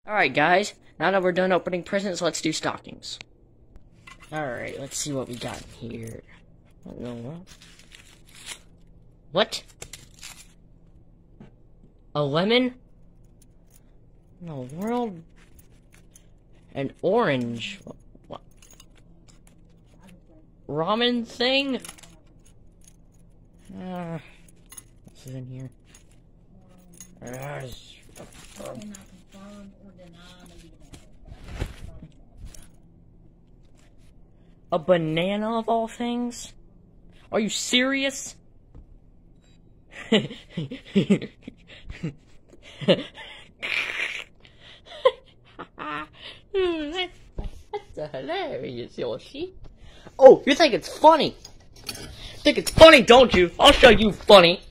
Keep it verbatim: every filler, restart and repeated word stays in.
Alright guys, now that we're done opening presents, let's do stockings. Alright, let's see what we got here. What? A lemon? In the world? An orange? What? Ramen thing? Uh, what's in here? Uh, A banana of all things? Are you serious? That's hilarious, Yoshi. Oh, you think it's funny? Think it's funny, don't you? I'll show you funny.